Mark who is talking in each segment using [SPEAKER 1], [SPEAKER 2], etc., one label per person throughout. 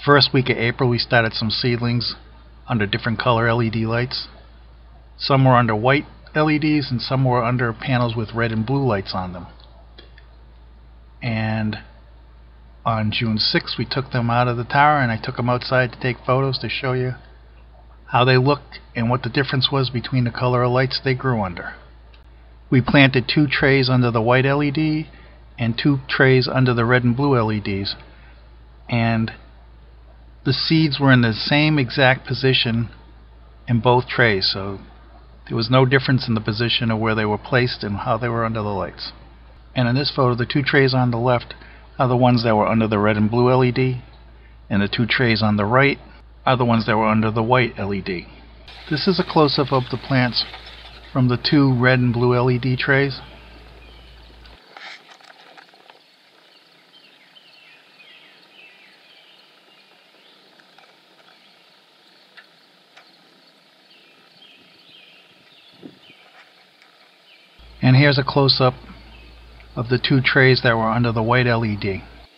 [SPEAKER 1] First week of April we started some seedlings under different color LED lights. Some were under white LEDs and some were under panels with red and blue lights on them. And on June 6th we took them out of the tower and I took them outside to take photos to show you how they looked and what the difference was between the color of lights they grew under. We planted 2 trays under the white LED and 2 trays under the red and blue LEDs, and the seeds were in the same exact position in both trays, so there was no difference in the position of where they were placed and how they were under the lights. And in this photo, the 2 trays on the left are the ones that were under the red and blue LED, and the 2 trays on the right are the ones that were under the white LED. This is a close-up of the plants from the 2 red and blue LED trays. And here's a close-up of the 2 trays that were under the white LED.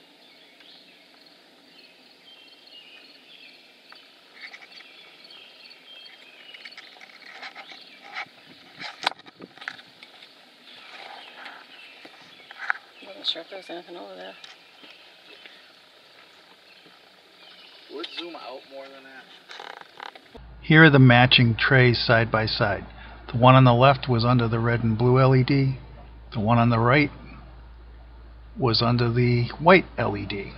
[SPEAKER 2] I wasn't sure if there was anything over there.
[SPEAKER 3] Would zoom out more than that.
[SPEAKER 1] Here are the matching trays side by side. The one on the left was under the red and blue LED. The one on the right was under the white LED.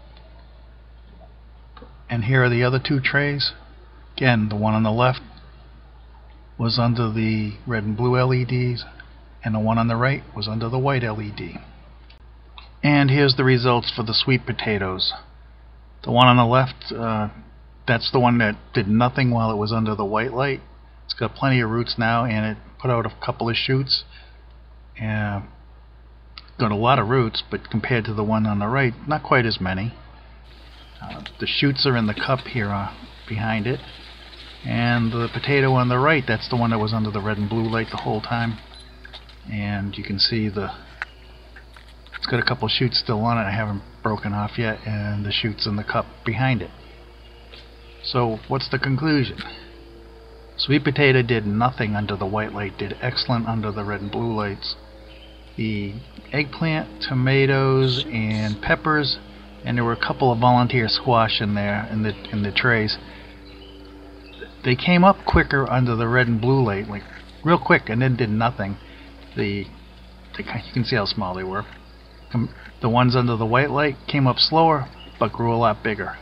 [SPEAKER 1] And here are the other 2 trays. Again, the one on the left was under the red and blue LEDs, and the one on the right was under the white LED. And here's the results for the sweet potatoes. The one on the left, that's the one that did nothing while it was under the white light. It's got plenty of roots now, and it put out a couple of shoots. Got a lot of roots, but compared to the one on the right, not quite as many. The shoots are in the cup here behind it. And the potato on the right, that's the one that was under the red and blue light the whole time. And you can see it's got a couple of shoots still on it. I haven't broken off yet, and the shoots in the cup behind it. So what's the conclusion? Sweet potato did nothing under the white light, did excellent under the red and blue lights. The eggplant, tomatoes, and peppers, and there were a couple of volunteer squash in there in the trays. They came up quicker under the red and blue light, like real quick, and then did nothing. You can see how small they were. The ones under the white light came up slower, but grew a lot bigger.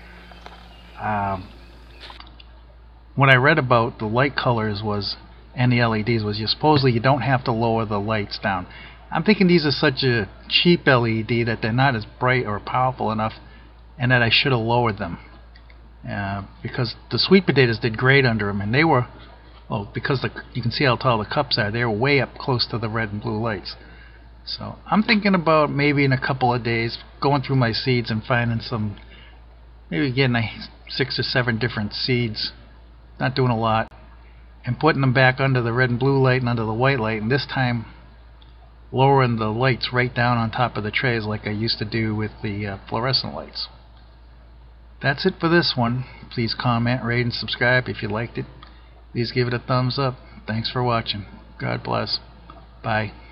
[SPEAKER 1] What I read about the light colors and the LEDs was supposedly you don't have to lower the lights down. I'm thinking these are such a cheap LED that they're not as bright or powerful enough, and that I should have lowered them. Because the sweet potatoes did great under them, and they were, well, because you can see how tall the cups are, they were way up close to the red and blue lights. So I'm thinking about maybe in a couple of days going through my seeds and finding some, maybe getting 6 or 7 different seeds, not doing a lot, and putting them back under the red and blue light and under the white light, and this time lowering the lights right down on top of the trays like I used to do with the fluorescent lights. That's it for this one. Please comment, rate, and subscribe if you liked it. Please give it a thumbs up. Thanks for watching. God bless. Bye.